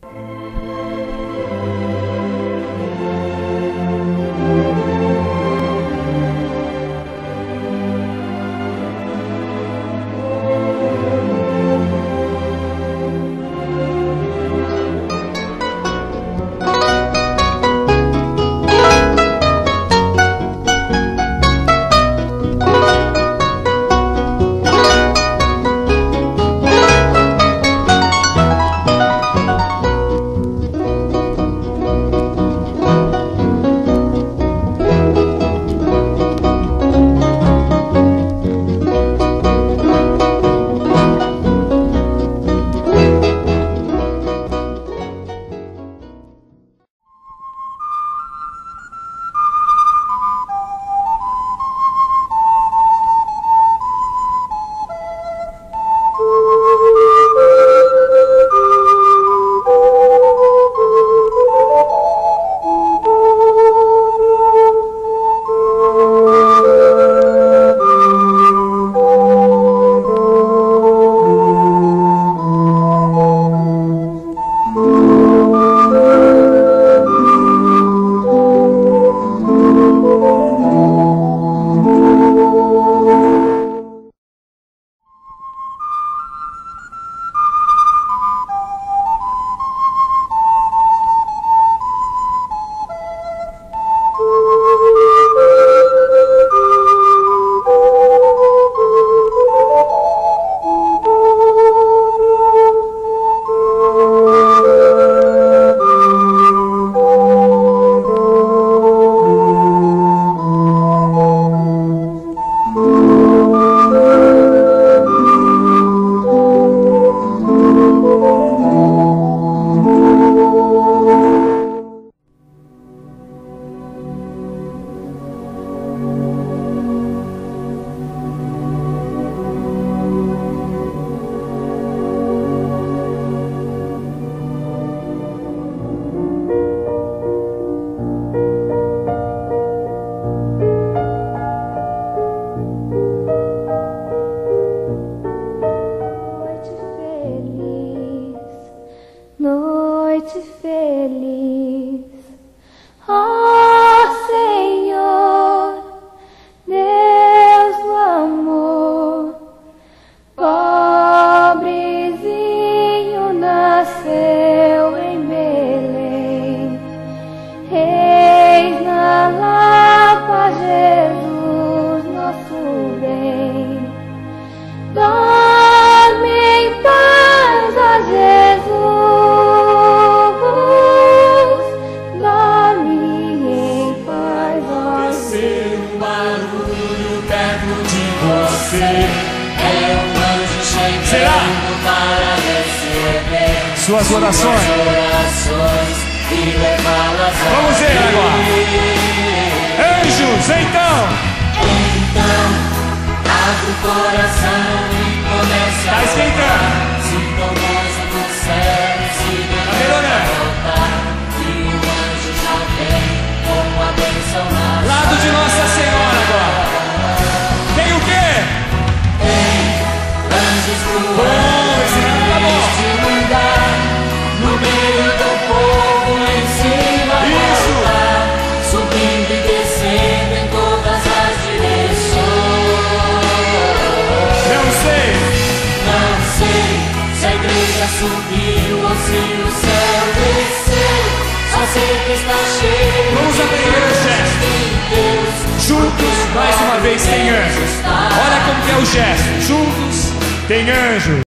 Noite feliz, ó Senhor, Deus do amor, pobrezinho nasceu em Belém, Reis na Lapa, Jesus nosso bem, dorme em paz, ó Jesus. Você é um anjo chegando para receber suas orações e levá-las a Vamos ver agora. Anjos, então abre o coração e comece a esquentando. Sinta o anjo do céu se levantar e o anjo já vem com a bênção na lado de Nossa Senhora agora. Tem o quê? Tem anjos voando neste lugar, no meio do povo em cima do altar, subindo e descendo em todas as direções. Não sei se a igreja subiu ou se o céu desceu, só sei que está cheio. Vamos aprender o gesto. Juntos, mais uma vez, tem anjos. Olha como que é o gesto. Juntos, tem anjos.